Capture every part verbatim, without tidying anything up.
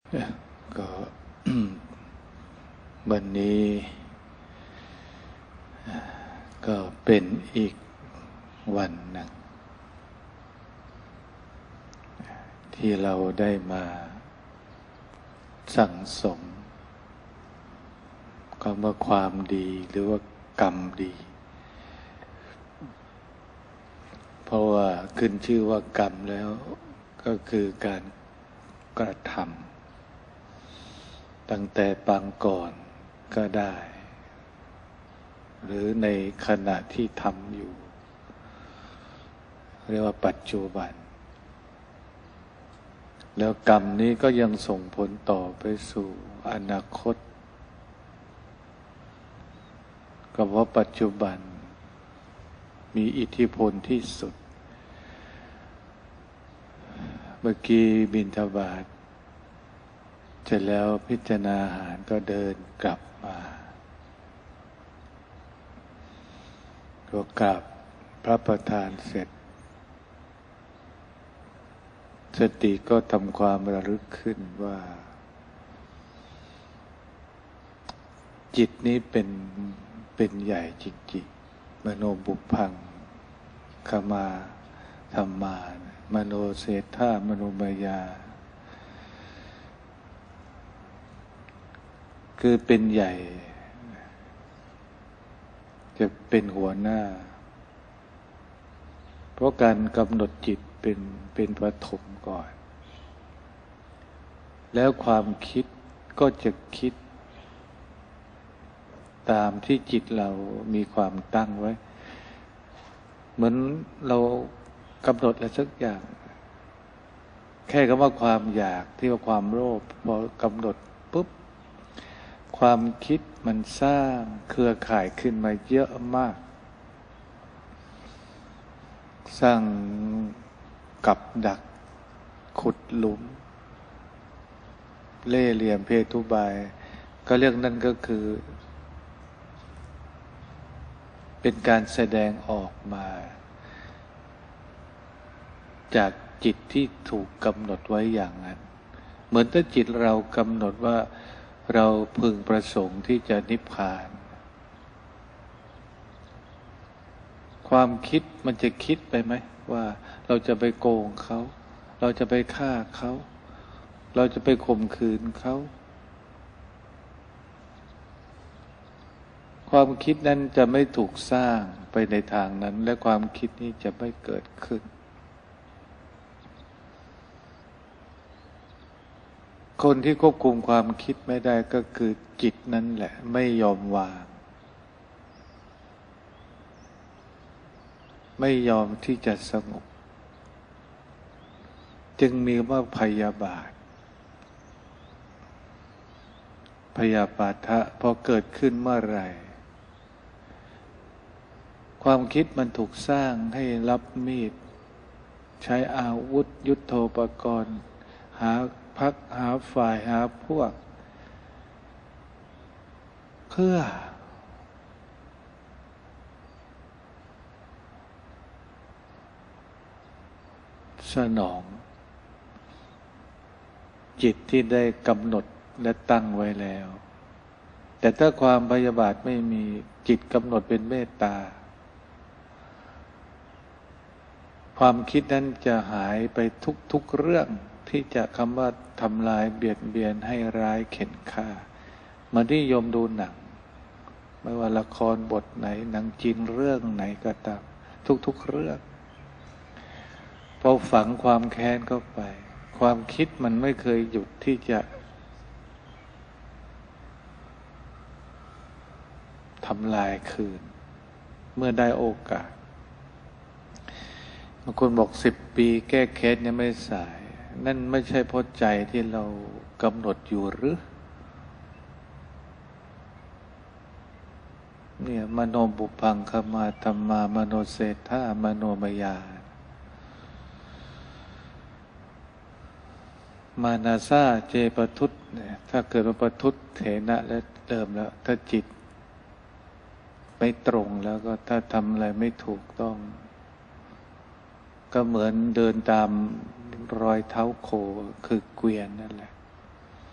ก็ วันนี้ก็เป็นอีกวันหนึ่งที่เราได้มาสั่งสมคำว่าความดีหรือว่ากรรมดี เพราะว่าขึ้นชื่อว่ากรรมแล้วก็คือการกระทำตั้งแต่ปางก่อนก็ได้ หรือในขณะที่ทำอยู่เรียกว่าปัจจุบันแล้วกรรมนี้ก็ยังส่งผลต่อไปสู่อนาคตก็เพราะปัจจุบันมีอิทธิพลที่สุดเมื่อกี้บิณฑบาตเสร็จแล้วพิจารณาอาหารก็เดินกลับมาก็กราบพระประธานเสร็จสติก็ทำความระลึกขึ้นว่าจิตนี้เป็นเป็นใหญ่จริงๆมโนบุพพังขมาธรรมามโนเศรษฐามโนมายาคือเป็นใหญ่จะเป็นหัวหน้าเพราะการกำหนดจิตเป็นเป็นปฐมก่อนแล้วความคิดก็จะคิดตามที่จิตเรามีความตั้งไว้เหมือนเรากำหนดอะไรสักอย่างแค่คำว่าความอยากที่ว่าความโลภพอกำหนดปุ๊บความคิดมันสร้างเครือข่ายขึ้นมาเยอะมากสร้างกับดักขุดหลุมเล่ห์เหลี่ยมเพทุบายก็เรื่องนั้นก็คือเป็นการแสดงออกมาจากจิตที่ถูกกำหนดไว้อย่างนั้นเหมือนถ้าจิตเรากำหนดว่าเราพึงประสงค์ที่จะนิพพานความคิดมันจะคิดไปไหมว่าเราจะไปโกงเขาเราจะไปฆ่าเขาเราจะไปข่มขืนเขาความคิดนั้นจะไม่ถูกสร้างไปในทางนั้นและความคิดนี้จะไม่เกิดขึ้นคนที่ควบคุมความคิดไม่ได้ก็คือจิตนั่นแหละไม่ยอมวางไม่ยอมที่จะสงบจึงมีว่าพยาบาทพยาบาทะพอเกิดขึ้นเมื่อไหร่ความคิดมันถูกสร้างให้รับมีดใช้อาวุธยุทโธปกรณ์หาพรรคหาฝ่ายหาพวกเพื่อสนองจิตที่ได้กำหนดและตั้งไว้แล้วแต่ถ้าความพยาบาทไม่มีจิตกำหนดเป็นเมตตาความคิดนั้นจะหายไปทุกๆเรื่องที่จะคำว่าทำลายเบียดเบียนให้ร้ายเข็นฆ่ามานิยมดูหนังไม่ว่าละครบทไหนหนังจีนเรื่องไหนก็ตามทุกๆเรื่องพอฝังความแค้นเข้าไปความคิดมันไม่เคยหยุดที่จะทำลายคืนเมื่อได้โอกาสบางคนบอกสิบปีแก้แค้นยังไม่สายนั่นไม่ใช่เพราะใจที่เรากำหนดอยู่หรือเนี่ยมโนบุพพังขมาธรรมามโนเศรษฐามโนมายามานาซาเจปทุตเนี่ยถ้าเกิดว่าปทุตเถนะแล้วเริ่มแล้วถ้าจิตไม่ตรงแล้วก็ถ้าทำอะไรไม่ถูกต้องก็เหมือนเดินตามรอยเท้าโคคือเกวียนนั่นแหละ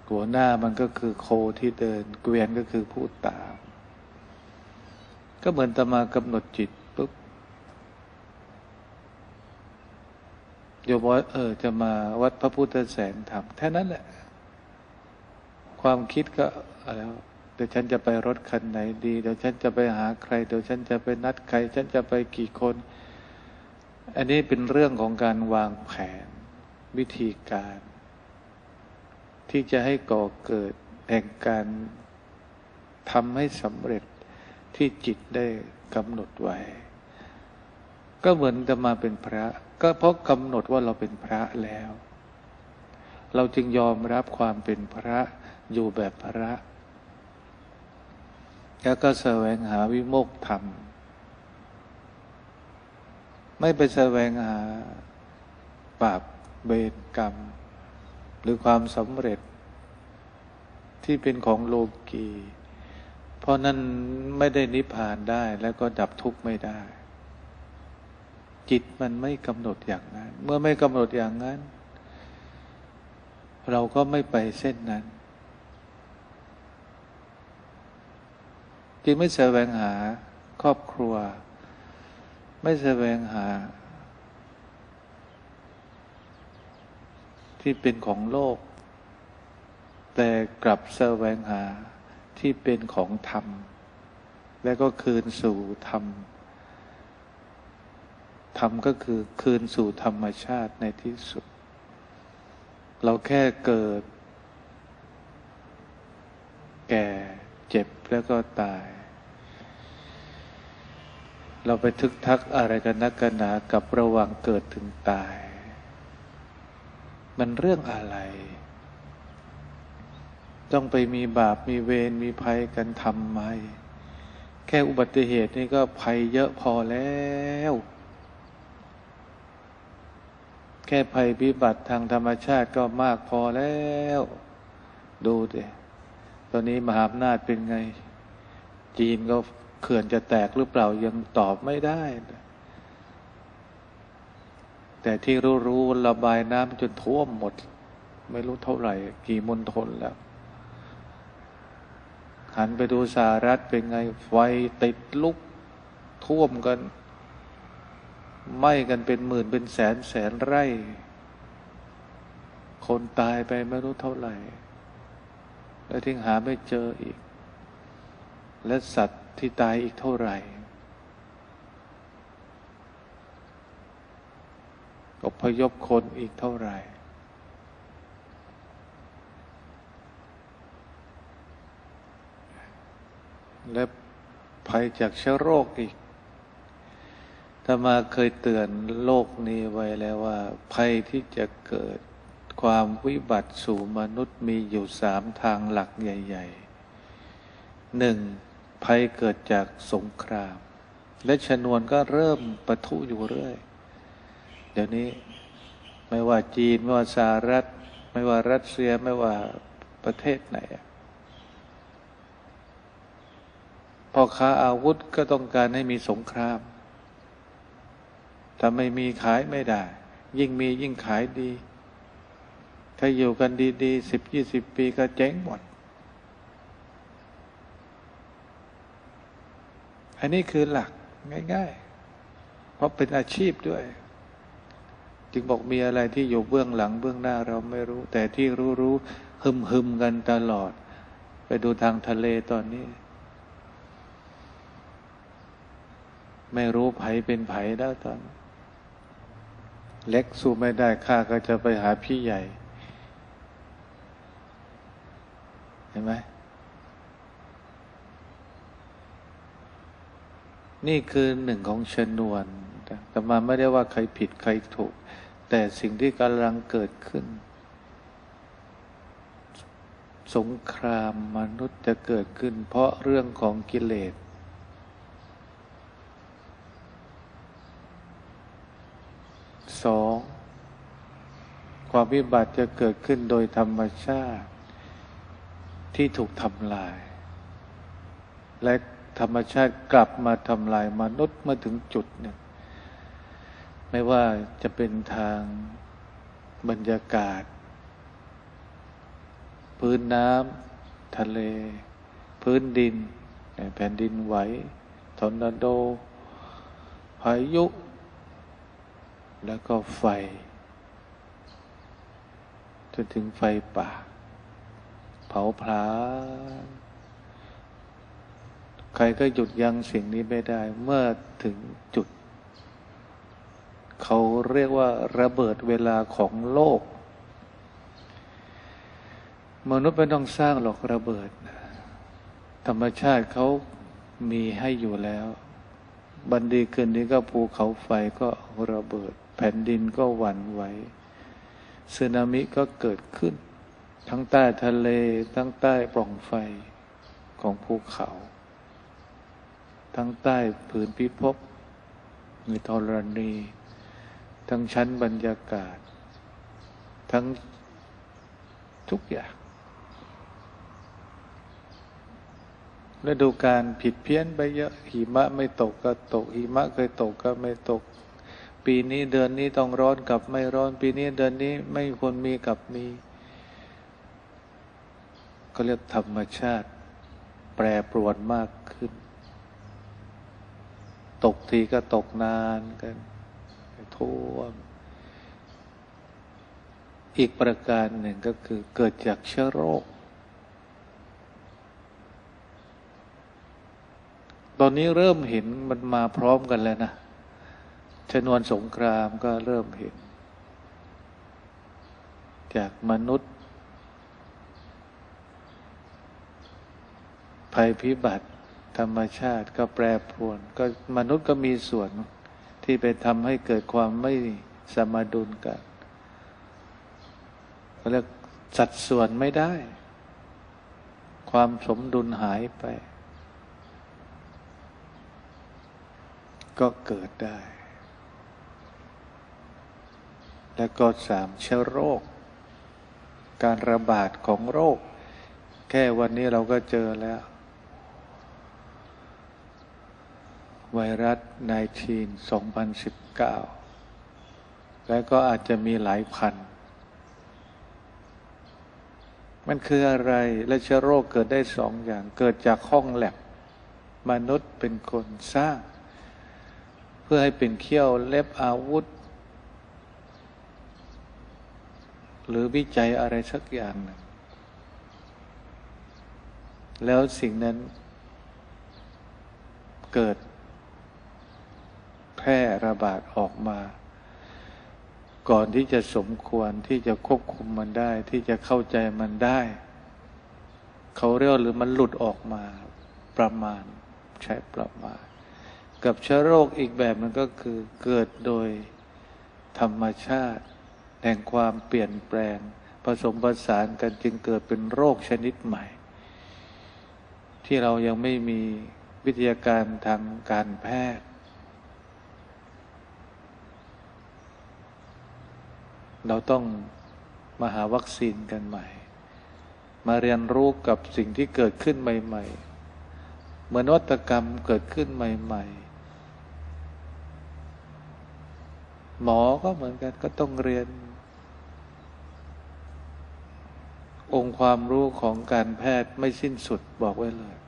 หัวหน้ามันก็คือโคที่เดินเกวียนก็คือผู้ตามก็เหมือนตมากำหนดจิตปุ๊บโยมว่าเออจะมาวัดพระพุทธแสงธรรมแค่นั้นแหละความคิดก็อะไรเดี๋ยวฉันจะไปรถคันไหนดีเดี๋ยวฉันจะไปหาใครเดี๋ยวฉันจะไปนัดใครฉันจะไปกี่คนอันนี้เป็นเรื่องของการวางแผนวิธีการที่จะให้ก่อเกิดแห่งการทำให้สำเร็จที่จิตได้กำหนดไว้ก็เหมือนจะมาเป็นพระก็เพราะกำหนดว่าเราเป็นพระแล้วเราจึงยอมรับความเป็นพระอยู่แบบพระแล้วก็แสวงหาวิโมกข์ธรรมไม่ไปแสวงหาบาปเวรกรรมหรือความสำเร็จที่เป็นของโลกีเพราะนั้นไม่ได้นิพพานได้แล้วก็ดับทุกข์ไม่ได้จิตมันไม่กำหนดอย่างนั้นเมื่อไม่กำหนดอย่างนั้นเราก็ไม่ไปเส้นนั้นจึงไม่แสวงหาครอบครัวไม่แสวงหาที่เป็นของโลกแต่กลับแสวงหาที่เป็นของธรรมและก็คืนสู่ธรรมธรรมก็คือคืนสู่ธรรมชาติในที่สุดเราแค่เกิดแก่เจ็บแล้วก็ตายเราไปทึกทักอะไรกันนักกันหนากับระหว่างเกิดถึงตายมันเรื่องอะไรต้องไปมีบาปมีเวรมีภัยกันทำไมแค่อุบัติเหตุนี่ก็ภัยเยอะพอแล้วแค่ภัยพิบัติทางธรรมชาติก็มากพอแล้วดูดิตอนนี้มหาอำนาจเป็นไงจีนก็เขื่อนจะแตกหรือเปล่ายังตอบไม่ได้แต่ที่รู้ๆระบายน้ำจนท่วมหมดไม่รู้เท่าไหร่กี่มณฑลแล้วหันไปดูสหรัฐเป็นไงไฟติดลุกท่วมกันไหม้กันเป็นหมื่นเป็นแสนแสนไร่คนตายไปไม่รู้เท่าไหร่แล้วทิ้งหาไม่เจออีกและสัตว์ที่ตายอีกเท่าไหร่อพยพคนอีกเท่าไหร่และภัยจากเชื้อโรคอีกถ้ามาเคยเตือนโลกนี้ไว้แล้วว่าภัยที่จะเกิดความวิบัติสู่มนุษย์มีอยู่สามทางหลักใหญ่ๆหนึ่งภัยเกิดจากสงครามและชนวนก็เริ่มปะทุอยู่เรื่อยเดี๋ยวนี้ไม่ว่าจีนไม่ว่าสหรัฐไม่ว่ารัสเซียไม่ว่าประเทศไหนพ่อค้าอาวุธก็ต้องการให้มีสงครามถ้าไม่มีขายไม่ได้ยิ่งมียิ่งขายดีถ้าอยู่กันดีๆสิบยี่สิบปีก็เจ๊งหมดอันนี้คือหลักง่ายๆเพราะเป็นอาชีพด้วยจึงบอกมีอะไรที่อยู่เบื้องหลังเบื้องหน้าเราไม่รู้แต่ที่รู้ๆหึมๆกันตลอดไปดูทางทะเลตอนนี้ไม่รู้ไผเป็นไผแล้วตอนเล็กสู้ไม่ได้ข้าก็จะไปหาพี่ใหญ่เห็นไหมนี่คือหนึ่งของชนวนแต่มาไม่ได้ว่าใครผิดใครถูกแต่สิ่งที่กำลังเกิดขึ้นสงครามมนุษย์จะเกิดขึ้นเพราะเรื่องของกิเลสสองความวิบัติจะเกิดขึ้นโดยธรรมชาติที่ถูกทำลายและธรรมชาติกลับมาทำลายมนุษย์มาถึงจุดหนึ่งไม่ว่าจะเป็นทางบรรยากาศพื้นน้ำทะเลพื้นดินแผ่นดินไหวทอร์นาโดพายุแล้วก็ไฟจนถึงไฟป่าเผาผลาญใครก็หยุดยั้งสิ่งนี้ไม่ได้เมื่อถึงจุดเขาเรียกว่าระเบิดเวลาของโลกมนุษย์ไม่ต้องสร้างหรอกระเบิดธรรมชาติเขามีให้อยู่แล้วบันดีคืนนี้ก็ภูเขาไฟก็ระเบิดแผ่นดินก็หวั่นไหวสึนามิก็เกิดขึ้นทั้งใต้ทะเลทั้งใต้ปล่องไฟของภูเขาทั้งใต้ผืนพิภพมีธรณีทั้งชั้นบรรยากาศทั้งทุกอย่างฤดูกาลผิดเพี้ยนไปเยอะหิมะไม่ตกก็ตกหิมะเคยตกก็ไม่ตกปีนี้เดือนนี้ต้องร้อนกับไม่ร้อนปีนี้เดือนนี้ไม่ควรมีกับมีก็เรียกธรรมชาติแปรปรวนมากขึ้นตกทีก็ตกนานกันท่วมอีกประการหนึ่งก็คือเกิดจากเชื้อโรคตอนนี้เริ่มเห็นมันมาพร้อมกันแล้วนะชนวนสงครามก็เริ่มเห็นจากมนุษย์ภัยพิบัติธรรมชาติก็แปรปรวนก็มนุษย์ก็มีส่วนที่ไปทำให้เกิดความไม่สมดุลกันเขาเรียกสัดส่วนไม่ได้ความสมดุลหายไปก็เกิดได้และก็สามเชื้อโรคการระบาดของโรคแค่วันนี้เราก็เจอแล้วไวรัส สิบเก้า สองพันสิบเก้า และก็อาจจะมีหลายพันมันคืออะไรและเชื้อโรคเกิดได้สองอย่างเกิดจากห้องแลบมนุษย์เป็นคนสร้างเพื่อให้เป็นเขี้ยวเล็บอาวุธหรือวิจัยอะไรสักอย่างหนึ่งแล้วสิ่งนั้นเกิดแพร่ระบาดออกมาก่อนที่จะสมควรที่จะควบคุมมันได้ที่จะเข้าใจมันได้เขาเรียกหรือมันหลุดออกมาประมาณใช้ประมาณกับเชื้อโรคอีกแบบมันก็คือเกิดโดยธรรมชาติแห่งความเปลี่ยนแปลงผสมผสานกันจึงเกิดเป็นโรคชนิดใหม่ที่เรายังไม่มีวิทยาการทางการแพทย์เราต้องมาหาวัคซีนกันใหม่มาเรียนรู้กับสิ่งที่เกิดขึ้นใหม่ๆเหมือนนวัตกรรมเกิดขึ้นใหม่ๆหมอก็เหมือนกันก็ต้องเรียนองค์ความรู้ของการแพทย์ไม่สิ้นสุดบอกไว้เลย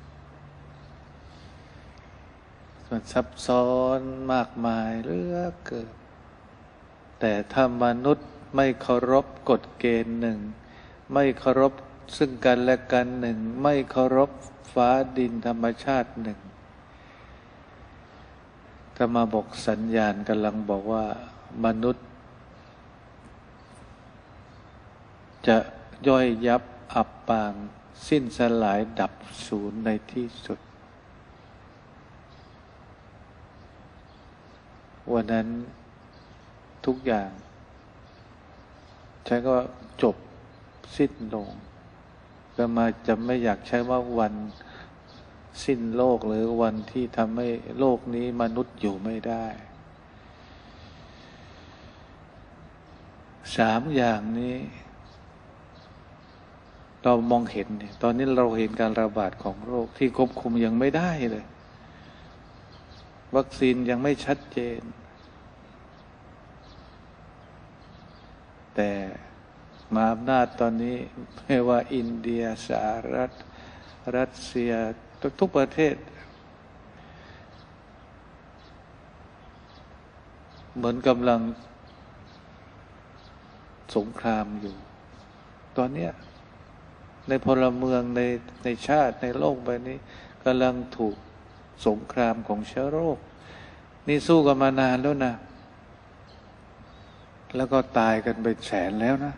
มันซับซ้อนมากมายเหลือเกินแต่ถ้ามนุษย์ไม่เคารพกฎเกณฑ์หนึ่งไม่เคารพซึ่งกันและกันหนึ่งไม่เคารพฟ้าดินธรรมชาติหนึ่งก็มาบอกสัญญาณกำลังบอกว่ามนุษย์จะย่อยยับอับปางสิ้นสลายดับสูญในที่สุดวันนั้นทุกอย่างใช้ก็จบสิ้นลงก็มาจะไม่อยากใช้ว่าวันสิ้นโลกหรือวันที่ทำให้โลกนี้มนุษย์อยู่ไม่ได้สามอย่างนี้เรามองเห็นเนี่ยตอนนี้เราเห็นการระบาดของโรคที่ควบคุมยังไม่ได้เลยวัคซีนยังไม่ชัดเจนแต่มหาอำนาจตอนนี้ไม่ว่าอินเดียสหรัฐรัสเซียทุกประเทศเหมือนกำลังสงครามอยู่ตอนเนี้ยในพลเมืองในในชาติในโลกใบนี้กำลังถูกสงครามของเชื้อโรคนี่สู้กันมานานแล้วนะแล้วก็ตายกันเป็นแสนแล้วนะ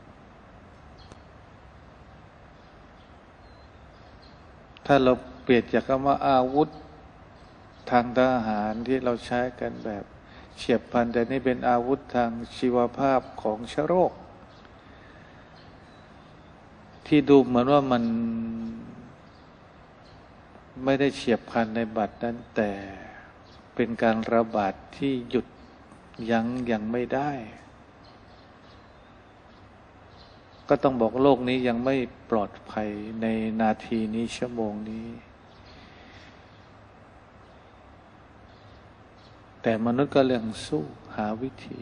ถ้าเราเปลี่ยนจากคำว่าอาวุธทางทหารที่เราใช้กันแบบเฉียบพลันแต่นี่เป็นอาวุธทางชีวภาพของเชื้อโรคที่ดูเหมือนว่ามันไม่ได้เฉียบพลันในบัดนั้นแต่เป็นการระบาดที่หยุดยั้งยังไม่ได้ก็ต้องบอกโลกนี้ยังไม่ปลอดภัยในนาทีนี้ชั่วโมงนี้แต่มนุษย์ก็ยังสู้หาวิธี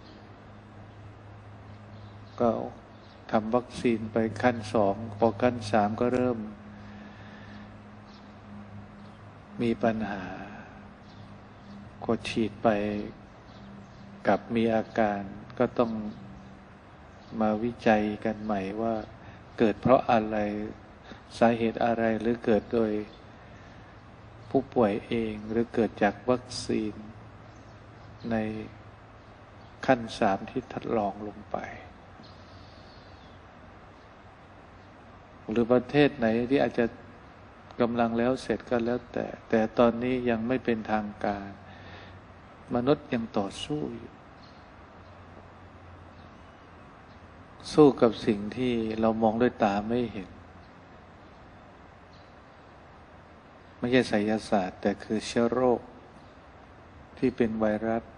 ก็ทำวัคซีนไปขั้นสองพอขั้นสามก็เริ่มมีปัญหาก็ฉีดไปกับมีอาการก็ต้องมาวิจัยกันใหม่ว่าเกิดเพราะอะไรสาเหตุอะไรหรือเกิดโดยผู้ป่วยเองหรือเกิดจากวัคซีนในขั้นสามที่ทดลองลงไปหรือประเทศไหนที่อาจจะกำลังแล้วเสร็จก็แล้วแต่แต่ตอนนี้ยังไม่เป็นทางการมนุษย์ยังต่อสู้อยู่สู้กับสิ่งที่เรามองด้วยตาไม่เห็นไม่ใช่ไสยศาสตร์แต่คือเชื้อโรคที่เป็นไวรัส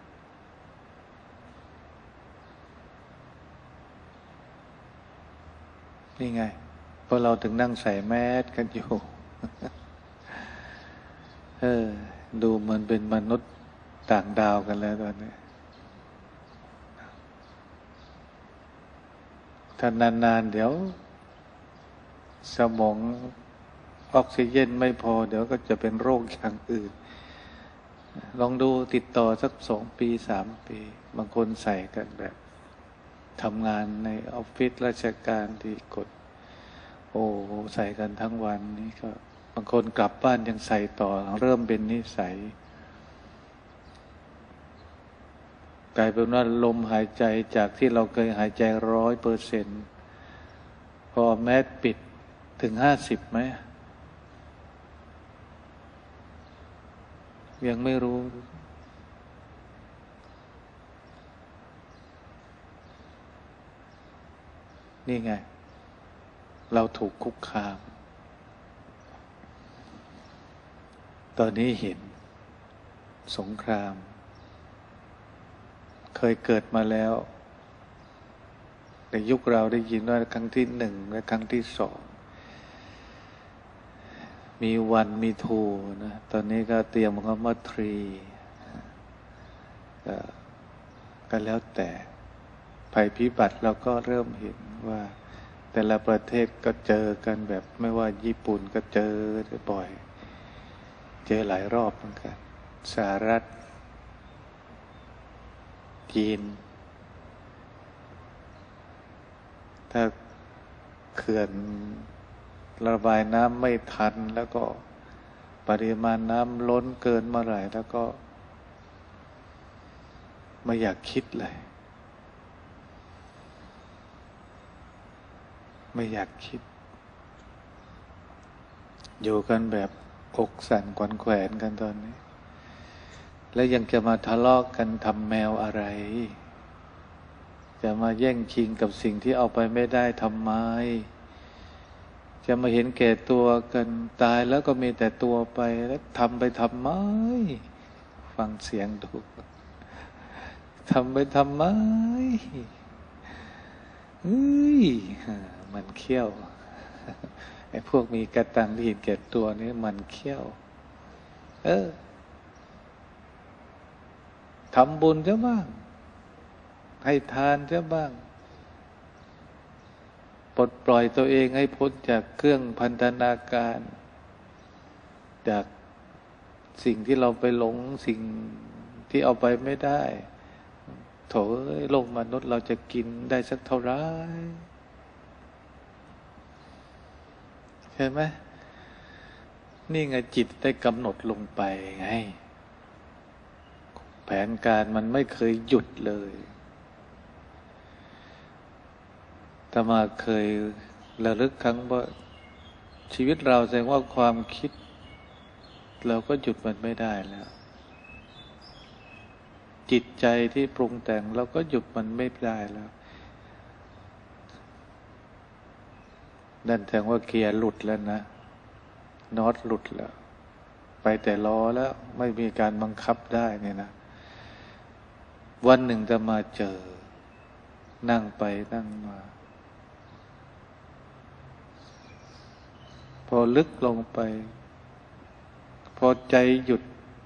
นี่ไงเพราะเราถึงนั่งใส่แมสกันอยู่ เออดูเหมือนเป็นมนุษย์ต่างดาวกันแล้วตอนนี้ถ้านานๆเดี๋ยวสมองออกซิเจนไม่พอเดี๋ยวก็จะเป็นโรคอย่างอื่นลองดูติดต่อสักสองปีสามปีบางคนใส่กันแบบทำงานในออฟฟิศราชการที่กดโอ้ใส่กันทั้งวันนี้ก็บางคนกลับบ้านยังใส่ต่อเริ่มเป็นนิสัยกลายเป็นว่าลมหายใจจากที่เราเคยหายใจร้อยเปอร์เซ็นต์พอแมสปิดถึงห้าสิบไหมยังไม่รู้นี่ไงเราถูกคุกคามตอนนี้เห็นสงครามเคยเกิดมาแล้วในยุคเราได้ยินว่าครั้งที่หนึ่งและครั้งที่สองมีวันมีทูนะตอนนี้ก็เตรียมคำว่าทรีก็ก็แล้วแต่ภัยพิบัติเราก็เริ่มเห็นว่าแต่ละประเทศก็เจอกันแบบไม่ว่าญี่ปุ่นก็เจอบ่อยเจอหลายรอบเหมือนกันสหรัฐจีนถ้าเขื่อนระบายน้ำไม่ทันแล้วก็ปริมาณน้ำล้นเกินเมื่อไหร่แล้วก็ไม่อยากคิดเลยไม่อยากคิดอยู่กันแบบอกสั่นขวัญแขวนกันตอนนี้แล้วยังจะมาทะเลาะกันทำแมวอะไรจะมาแย่งชิงกับสิ่งที่เอาไปไม่ได้ทำไมจะมาเห็นแก่ตัวกันตายแล้วก็มีแต่ตัวไปแล้วทำไปทำไมฟังเสียงดูทำไปทำไมเฮ้ยมันเขี้ยวไอ้พวกมีกระตังที่เห็นแก่ตัวนี่มันเขี้ยวเออทำบุญซะบ้างให้ทานซะบ้างปลดปล่อยตัวเองให้พ้นจากเครื่องพันธนาการจากสิ่งที่เราไปหลงสิ่งที่เอาไปไม่ได้โถเอ้ยโลกมนุษย์เราจะกินได้สักเท่าไหร่ใช่ไหมนี่ไงจิตได้กำหนดลงไปไงแผนการมันไม่เคยหยุดเลยอาตมาเคยระลึกครั้งว่าชีวิตเราแสดงว่าความคิดเราก็หยุดมันไม่ได้แล้วจิตใจที่ปรุงแต่งเราก็หยุดมันไม่ได้แล้วนั่นแสดงว่าเกียร์หลุดแล้วนะน็อตหลุดแล้วไปแต่ล้อแล้วไม่มีการบังคับได้เนี่ยนะวันหนึ่งจะมาเจอนั่งไปนั่งมาพอลึกลงไปพอใจหยุด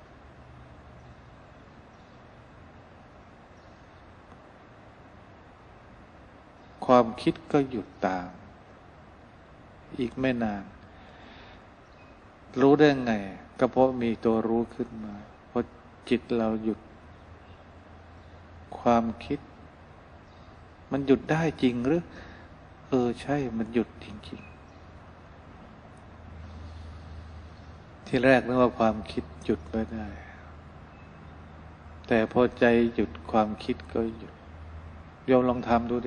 ความคิดก็หยุดตามอีกไม่นานรู้ได้ไงก็เพราะมีตัวรู้ขึ้นมาพอจิตเราหยุดความคิดมันหยุดได้จริงหรือเออใช่มันหยุดจริงๆที่แรกนึกว่าความคิดหยุดไม่ได้แต่พอใจหยุดความคิดก็หยุดโยมลองทำดูดิ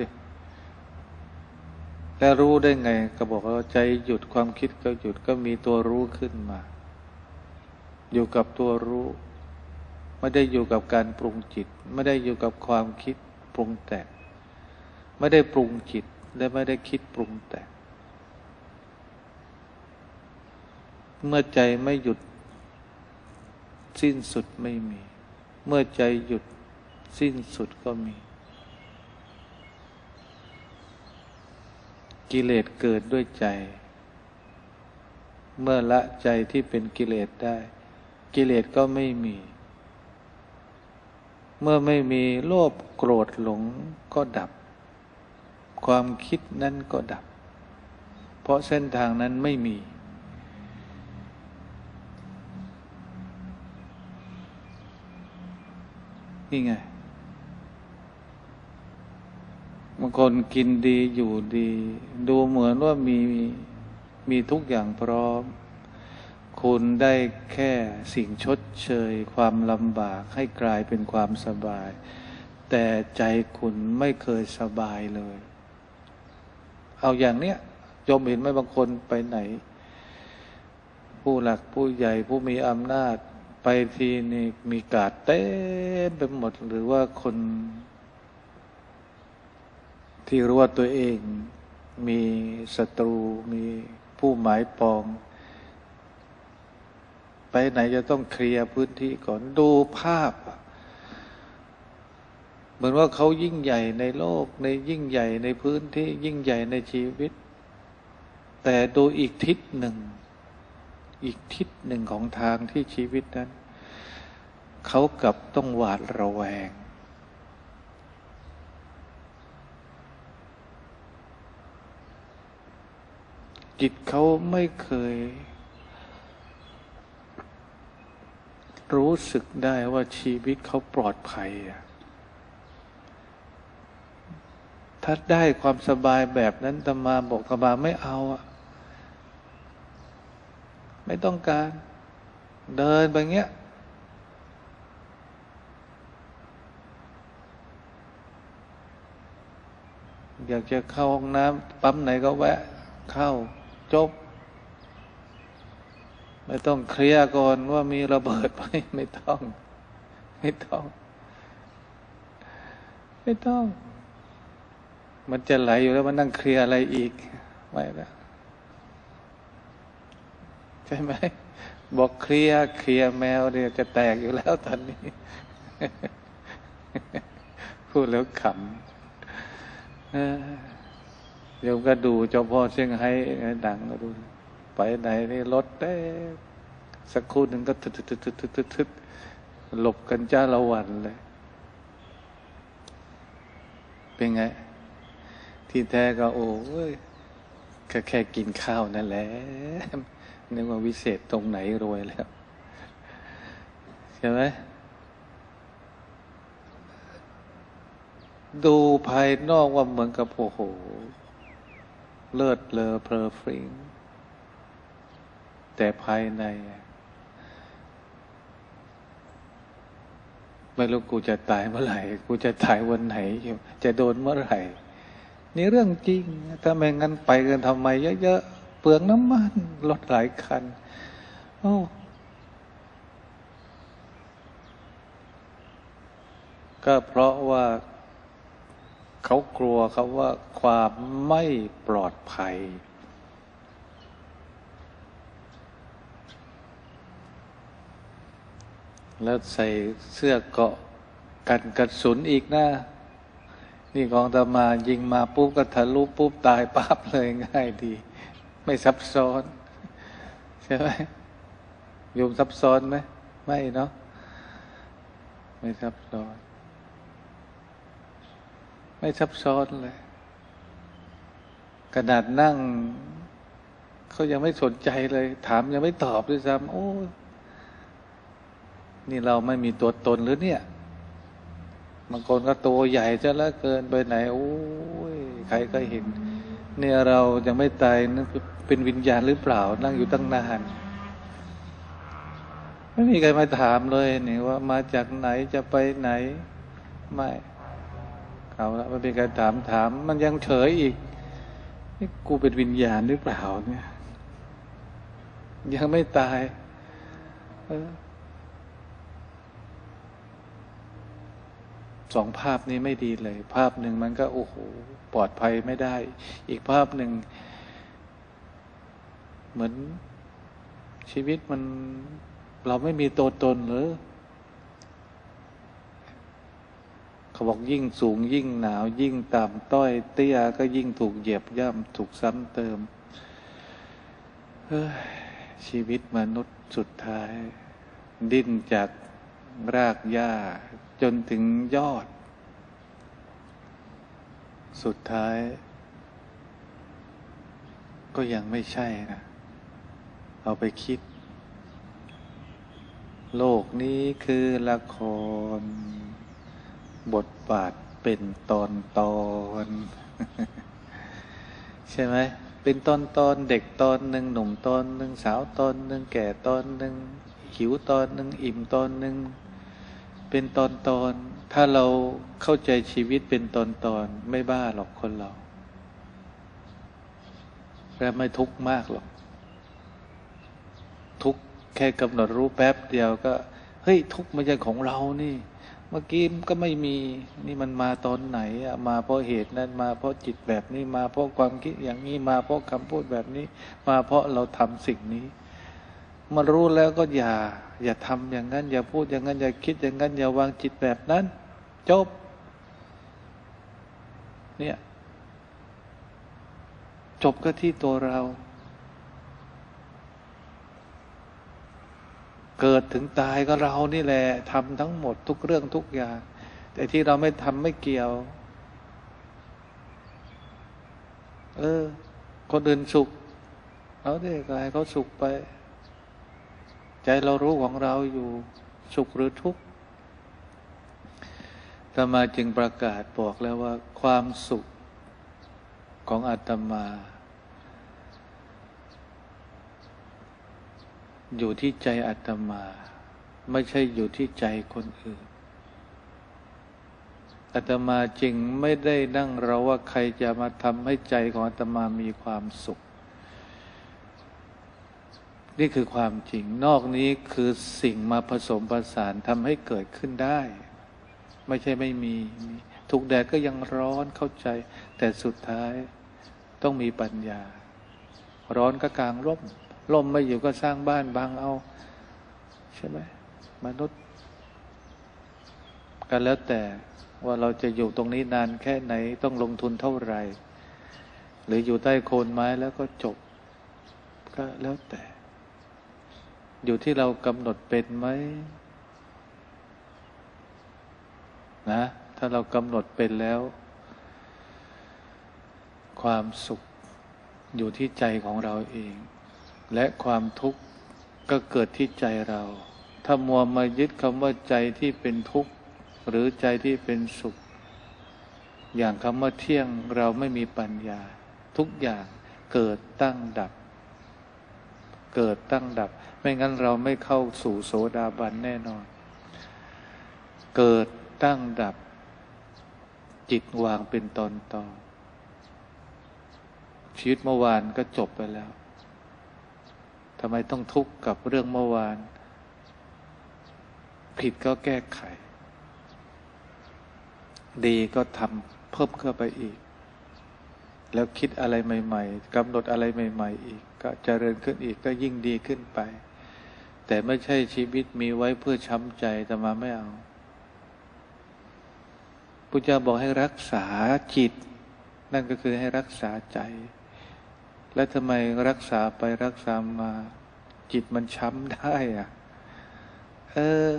แล้วรู้ได้ไงก็บอกว่าใจหยุดความคิดก็หยุดก็มีตัวรู้ขึ้นมาอยู่กับตัวรู้ไม่ได้อยู่กับการปรุงจิตไม่ได้อยู่กับความคิดปรุงแต่งไม่ได้ปรุงจิตและไม่ได้คิดปรุงแต่งเมื่อใจไม่หยุดสิ้นสุดไม่มีเมื่อใจหยุดสิ้นสุดก็มีกิเลสเกิดด้วยใจเมื่อละใจที่เป็นกิเลสได้กิเลสก็ไม่มีเมื่อไม่มีโลภโกรธหลงก็ดับความคิดนั้นก็ดับเพราะเส้นทางนั้นไม่มีนี่ไงบางคนกินดีอยู่ดีดูเหมือนว่ามีมีทุกอย่างพร้อมคุณได้แค่สิ่งชดเชยความลำบากให้กลายเป็นความสบายแต่ใจคุณไม่เคยสบายเลยเอาอย่างเนี้ยโยมเห็นไหมบางคนไปไหนผู้หลักผู้ใหญ่ผู้มีอำนาจไปทีนี่มีกาดเต็มไปหมดหรือว่าคนที่รู้ว่าตัวเองมีศัตรูมีผู้หมายปองไปไหนจะต้องเคลียร์พื้นที่ก่อนดูภาพเหมือนว่าเขายิ่งใหญ่ในโลกในยิ่งใหญ่ในพื้นที่ยิ่งใหญ่ในชีวิตแต่ดูอีกทิศหนึ่งอีกทิศหนึ่งของทางที่ชีวิตนั้นเขากลับต้องหวาดระแวงจิตเขาไม่เคยรู้สึกได้ว่าชีวิตเขาปลอดภัยถ้าได้ความสบายแบบนั้นอาตมาบอกอาตมาไม่เอาอะไม่ต้องการเดินไปเงี้ยอยากจะเข้าห้องน้ำปั๊มไหนก็แวะเข้าจบไม่ต้องเคลียร์ก่อนว่ามีระเบิดไหมไม่ต้องไม่ต้องไม่ต้องมันจะไหลอยู่แล้วมันนั่งเคลียร์อะไรอีกไม่แล้วใช่ไหมบอกเคลียร์เคลียร์แมวเนี่ยจะแตกอยู่แล้วตอนนี้พูดแล้วขำเดี๋ยวก็ดูเจ้าพ่อเชียงไฮ้ดังก็ดูไปไหนนี่รถเต้สักครู่หนึ่งก็ทึดทึดทึดทึดทึดหลบกันจ้าละวันเลยเป็นไงที่แท้ก็โอ้ยก็แค่กินข้าวนั่นแหละนึกว่าวิเศษตรงไหนรวยแล้วใช่ไหมดูภายนอกว่าเหมือนกับโอ้โหเลิศเลอเพลอฟริ้งแต่ภายในไม่รู้กูจะตายเมื่อไหร่กูจะตายวันไหนจะโดนเมื่อไหร่นี่เรื่องจริงถ้าไม่งั้นไปกันทำไมเยอะๆเปลืองน้ำมันรถหลายคันโอ้ก็เพราะว่าเขากลัวเขาว่าความไม่ปลอดภัยแล้วใส่เสื้อเกราะกันกระสุนอีกนะนี่ของอาตมายิงมาปุ๊บก็ทะลุปุ๊บตายปั๊บเลยง่ายดีไม่ซับซ้อนใช่ไหมโยมซับซ้อนไหมไม่เนาะไม่ซับซ้อนไม่ซับซ้อนเลยขนาดนั่งเขายังไม่สนใจเลยถามยังไม่ตอบด้วยซ้ำโอ้นี่เราไม่มีตัวตนหรือเนี่ยบางคนก็ตัวใหญ่จะละเกินไปไหนโอ้ยใครก็เห็นเนี่ยเรายังไม่ตายนั่นเป็นวิญญาณหรือเปล่านั่งอยู่ตั้งนานไม่มีใครมาถามเลยนี่ว่ามาจากไหนจะไปไหนไม่เอาละไม่เป็นการถามถามมันยังเฉยอีกนี่กูเป็นวิญญาณหรือเปล่าเนี่ยยังไม่ตายเออสองภาพนี้ไม่ดีเลยภาพหนึ่งมันก็โอ้โหปลอดภัยไม่ได้อีกภาพหนึ่งเหมือนชีวิตมันเราไม่มีตัวตนหรือเขาบอกยิ่งสูงยิ่งหนาวยิ่งต่ำต้อยเตี้ยก็ยิ่งถูกเหยียบย่ำถูกซ้ำเติมเฮ้ยชีวิตมนุษย์สุดท้ายดิ้นจากรากหญ้าจนถึงยอดสุดท้ายก็ยังไม่ใช่นะเอาไปคิดโลกนี้คือละครบทบาทเป็นตอนตอนใช่ไหมเป็นตอนตอนเด็กตอนหนึ่งหนุ่มตอนหนึ่งสาวตอนหนึ่งแก่ตอนหนึ่งหิวตอนหนึ่งอิ่มตอนหนึ่งเป็นตอนตอนถ้าเราเข้าใจชีวิตเป็นตอนตอนไม่บ้าหรอกคนเราและไม่ทุกข์มากหรอกทุกข์แค่กำหนดรู้แป๊บเดียวก็เฮ้ยทุกข์ไม่ใช่ของเรานี่เมื่อกี้ก็ไม่มีนี่มันมาตอนไหนอะมาเพราะเหตุนั้นมาเพราะจิตแบบนี้มาเพราะความคิดอย่างนี้มาเพราะคำพูดแบบนี้มาเพราะเราทำสิ่งนี้มารู้แล้วก็อย่าอย่าทำอย่างนั้นอย่าพูดอย่างนั้นอย่าคิดอย่างนั้นอย่าวางจิตแบบนั้นจบเนี่ยจบก็ที่ตัวเราเกิดถึงตายก็เรานี่แหละทำทั้งหมดทุกเรื่องทุกอย่างแต่ที่เราไม่ทำไม่เกี่ยวเออคนอื่นสุขเอาดิก็ให้เขาสุขไปใจเรารู้ของเราอยู่สุขหรือทุกข์อาตมาจึงประกาศบอกแล้วว่าความสุขของอาตมาอยู่ที่ใจอาตมาไม่ใช่อยู่ที่ใจคนอื่นอาตมาจึงไม่ได้นั่งรอว่าใครจะมาทำให้ใจของอาตมามีความสุขนี่คือความจริงนอกนี้คือสิ่งมาผสมผสานทำให้เกิดขึ้นได้ไม่ใช่ไม่มีถูกแดดก็ยังร้อนเข้าใจแต่สุดท้ายต้องมีปัญญาร้อนก็กลางร่มร่มไม่อยู่ก็สร้างบ้านบังเอาใช่ไหมมนุษย์กันแล้วแต่ว่าเราจะอยู่ตรงนี้นานแค่ไหนต้องลงทุนเท่าไหร่หรืออยู่ใต้โคนไม้แล้วก็จบก็แล้วแต่อยู่ที่เรากำหนดเป็นไหมนะถ้าเรากำหนดเป็นแล้วความสุขอยู่ที่ใจของเราเองและความทุกข์ก็เกิดที่ใจเราถ้ามัวมายึดคำว่าใจที่เป็นทุกข์หรือใจที่เป็นสุขอย่างคำว่าเที่ยงเราไม่มีปัญญาทุกอย่างเกิดตั้งดับเกิดตั้งดับไม่งั้นเราไม่เข้าสู่โสดาบันแน่นอนเกิดตั้งดับจิตวางเป็นตอนตอนชีวิตเมื่อวานก็จบไปแล้วทำไมต้องทุกข์กับเรื่องเมื่อวานผิดก็แก้ไขดีก็ทำเพิ่มเข้าไปอีกแล้วคิดอะไรใหม่ๆกำหนดอะไรใหม่ๆอีกก็เจริญขึ้นอีกก็ยิ่งดีขึ้นไปแต่ไม่ใช่ชีวิตมีไว้เพื่อช้ำใจแต่มาไม่เอาพุทธเจ้าบอกให้รักษาจิตนั่นก็คือให้รักษาใจและทำไมรักษาไปรักษามาจิตมันช้ำได้อะเออ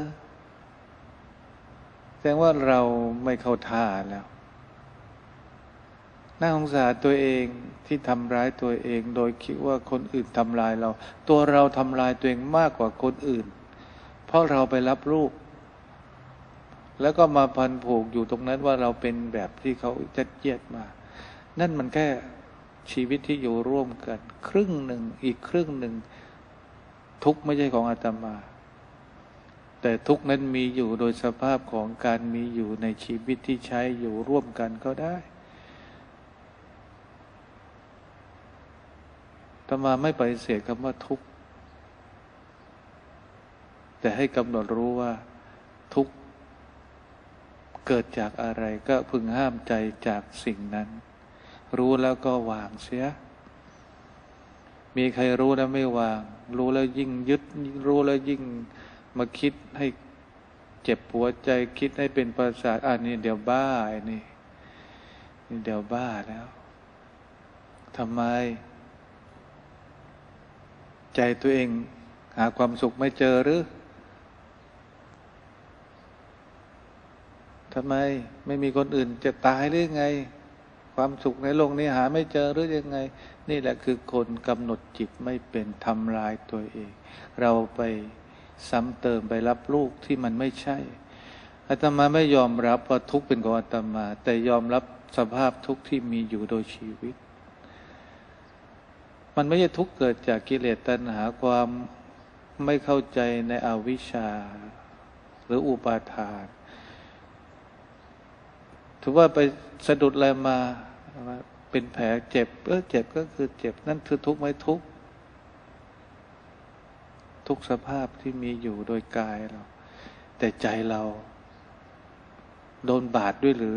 แสดงว่าเราไม่เข้าท่าแล้วน่าสงสารตัวเองที่ทำร้ายตัวเองโดยคิดว่าคนอื่นทำลายเราตัวเราทำลายตัวเองมากกว่าคนอื่นเพราะเราไปรับรูปแล้วก็มาพันผูกอยู่ตรงนั้นว่าเราเป็นแบบที่เขาจัดเยียดมานั่นมันแค่ชีวิตที่อยู่ร่วมกันครึ่งหนึ่งอีกครึ่งหนึ่งทุกข์ไม่ใช่ของอาตมาแต่ทุกข์นั้นมีอยู่โดยสภาพของการมีอยู่ในชีวิตที่ใช้อยู่ร่วมกันก็ได้อาตมาไม่ปฏิเสธคำว่าทุกข์แต่ให้กำหนดรู้ว่าทุกข์เกิดจากอะไรก็พึงห้ามใจจากสิ่งนั้นรู้แล้วก็วางเสียมีใครรู้แล้วไม่วางรู้แล้วยิ่งยึดรู้แล้วยิ่งมาคิดให้เจ็บหัวใจคิดให้เป็นประสาทอันนี้เดี๋ยวบ้าไอ้นี่นี่เดี๋ยวบ้าแล้วทำไมใจตัวเองหาความสุขไม่เจอหรือทำไมไม่มีคนอื่นจะตายหรือไงความสุขในโลกนี้หาไม่เจอหรือยังไงนี่แหละคือคนกำหนดจิตไม่เป็นทำลายตัวเองเราไปซ้ำเติมไปรับลูกที่มันไม่ใช่อาตมาไม่ยอมรับว่าทุกข์เป็นของอาตมาแต่ยอมรับสภาพทุกข์ที่มีอยู่โดยชีวิตมันไม่ใช่ทุกข์เกิดจากกิเลสตัณหาความไม่เข้าใจในอวิชชาหรืออุปาทานถือว่าไปสะดุดอะไรมาเป็นแผลเจ็บเออเจ็บก็คือเจ็บนั่นคือทุกข์ไหมทุกข์ทุกสภาพที่มีอยู่โดยกายเราแต่ใจเราโดนบาดด้วยหรือ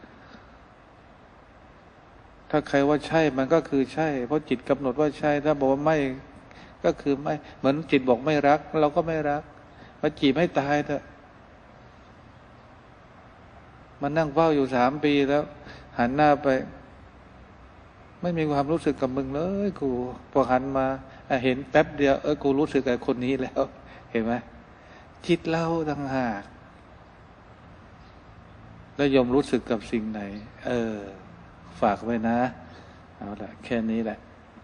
ถ้าใครว่าใช่มันก็คือใช่เพราะจิตกำหนดว่าใช่ถ้าบอกว่าไม่ก็คือไม่เหมือนจิตบอกไม่รักเราก็ไม่รักมาจีบให้ตายเถอะมันนั่งเฝ้าอยู่สามปีแล้วหันหน้าไปไม่มีความรู้สึกกับมึงเลยกูพอหันมาเห็นแป๊บเดียวเออกูรู้สึกกับคนนี้แล้วเห็นไหมจิตเราต่างหากแล้วยอมรู้สึกกับสิ่งไหนเออฝากไว้นะเอาละแค่นี้แหละ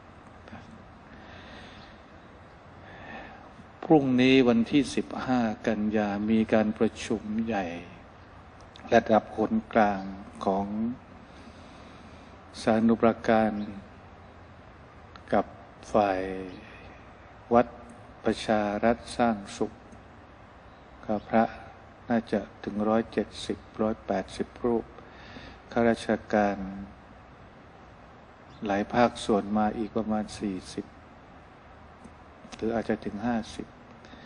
พรุ่งนี้วันที่สิบห้ากันยามีการประชุมใหญ่ระดับคนกลางของสานุปการกับฝ่ายวัดประชารัฐสร้างสุขกับพระน่าจะถึงร้อยเจ็ดสิบร้อยแปดสิบรูปข้าราชการหลายภาคส่วนมาอีกประมาณสี่สิบหรืออาจจะถึงห้าสิบ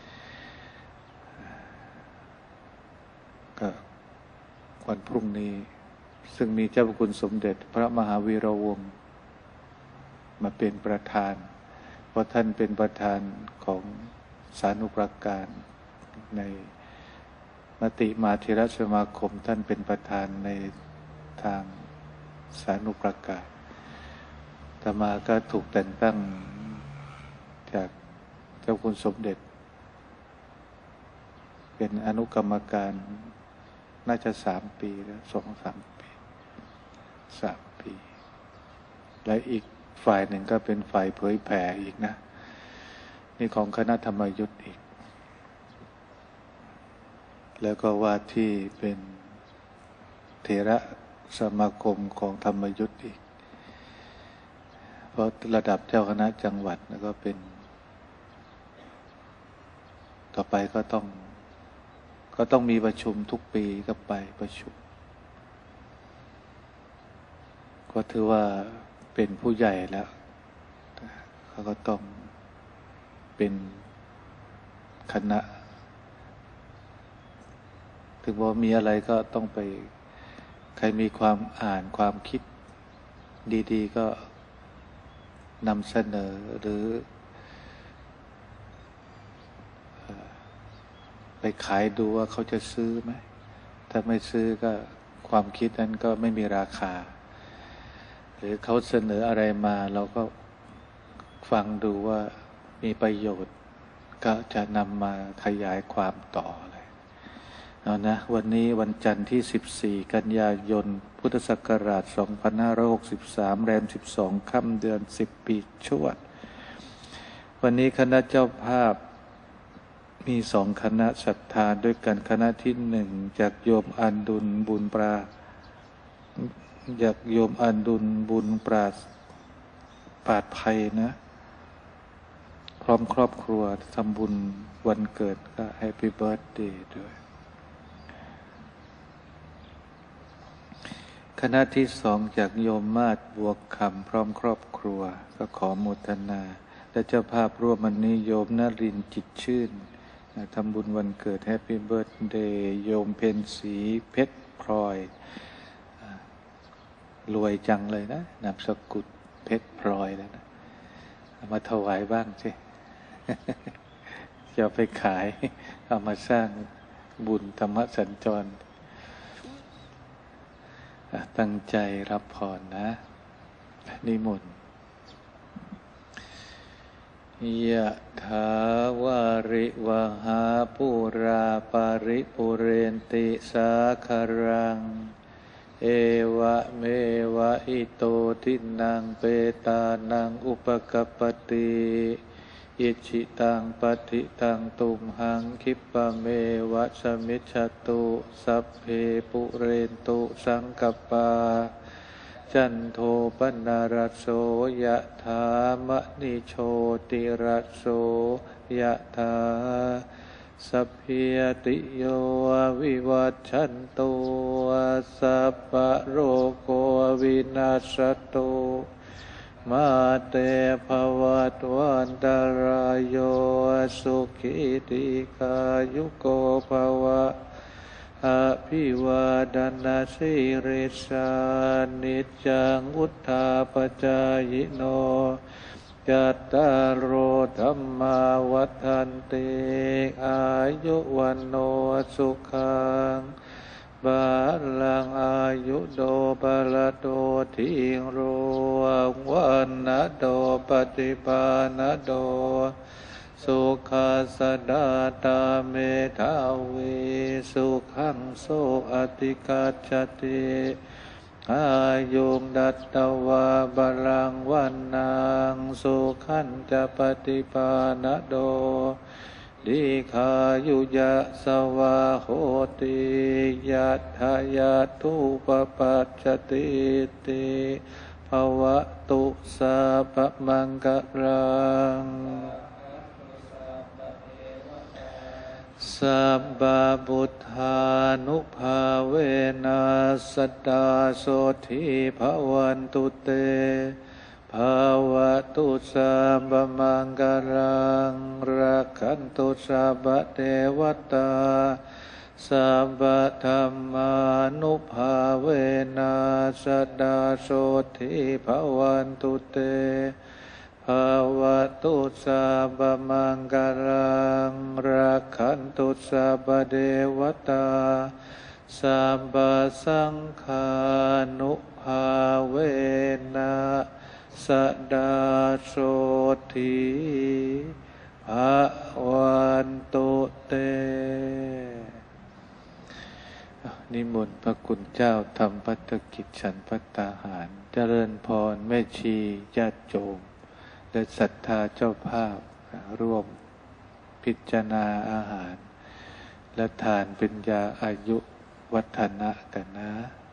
ก็วันพรุ่งนี้ซึ่งมีเจ้าพระคุณสมเด็จพระมหาวีระวงศ์มาเป็นประธานเพราะท่านเป็นประธานของสานุปการในมติมหาเถรสมาคมท่านเป็นประธานในทางสานุปการอาตมาก็ถูกแต่งตั้งจากเจ้าคุณสมเด็จเป็นอนุกรรมการน่าจะสามปีแล้วสองสามปีสามปีและอีกฝ่ายหนึ่งก็เป็นฝ่ายเผยแผ่อีกนะนี่ของคณะธรรมยุทธ์อีกแล้วก็ว่าที่เป็นเถระสมาคมของธรรมยุทธ์อีกเพราะระดับเจ้าคณะจังหวัดแล้วก็เป็นต่อไปก็ต้องก็ต้องมีประชุมทุกปีก็ไปประชุมก็ถือว่าเป็นผู้ใหญ่แล้วเขาก็ต้องเป็นคณะถึงว่ามีอะไรก็ต้องไปใครมีความอ่านความคิดดีๆก็นำเสนอหรือไปขายดูว่าเขาจะซื้อไหมถ้าไม่ซื้อก็ความคิดนั้นก็ไม่มีราคาหรือเขาเสนออะไรมาเราก็ฟังดูว่ามีประโยชน์ก็จะนำมาขยายความต่อเลยเอานะวันนี้วันจันทร์ที่สิบสี่กันยายนพุทธศักราชสองพันห้าร้อยหกสิบสามแรมสิบสองค่ำเดือนสิบปีชวดวันนี้คณะเจ้าภาพมีสองคณะศรัทธาด้วยกันคณะที่หนึ่งจากโยมอันดุลบุญปราจากโยมอันดุลบุญปราปาดภัยนะพร้อมครอบครัวทำบุญวันเกิดก็แฮปปี้เบิร์ธเดย์ด้วยคณะที่สองจากโยมมาศบวกคำพร้อมครอบครัวก็ขอโมทนาและเจ้าภาพร่วมวันนี้โยมนรินทร์จิตชื่นทำบุญวันเกิดแฮปปี้เบิร์ธเดย์โยมเพ็ญศรีเพชรพลอยรวยจังเลยนะนามสกุลเพชรพลอยแล้วนะเอามาถวายบ้างสิจะไปขายเอามาสร้างบุญธรรมสัญจรตั้งใจรับพรนะนิมนต์ยะถาวาริวหาปุราปาริปุเรนติสาคารังเอวะเมวะอิโตทินังเปตานังอุปกัปปติอิจิตังปฏิตังตุมหังคิปะเมวะสมิจฉตุสัพเพปุเรนตุสังกปาจันโทปนารโสยะถามณิโชติรโสยะถาสัพพิยติโยวิวัชชันตุสัพพะโรโควินาศตุมาเตภวัตวันตรายโยสุขิติกายุโกภวะอภิวาทนาสิริสานิจจังวุธาปจายโนจัตตารโอธรรมาวัฏันติอายุวันโนสุขังบาลังอายุโดบาลโดทิงโรวันนะโดปฏิปานะโดสุขัสสดาตาเมธาวิสุขังโสอติกัจจติอายุงดัตตวาบาลังวันนังสุขันจะปฏิปานะโดดิขายุยะสวาโหติยัตถายาทุปปัจจติติภวะตุสัพพมังคลังสัพพะพุทธานุภาเวนัสสดาโสทิภวันตุเตภาวะตุสัพพมังคลังรักขันตุสัพพะเทวตาสัพพะธัมมานุภาเวนัสสดาโสทิภวันตุเตภาวะตุสัพพมังคลังรักขันตุสัพพะเทวตาสัพพะสังฆานุภาเวนะสดาโสทิภวันตุเตนิมนต์พระคุณเจ้าทำภัตตกิจฉันภัตตาหาร เจริญพรแม่ชีญาติโยมและศรัทธาเจ้าภาพร่วมพิจารณาอาหาร และทานเป็นยาอายุวัฒนะกันนะ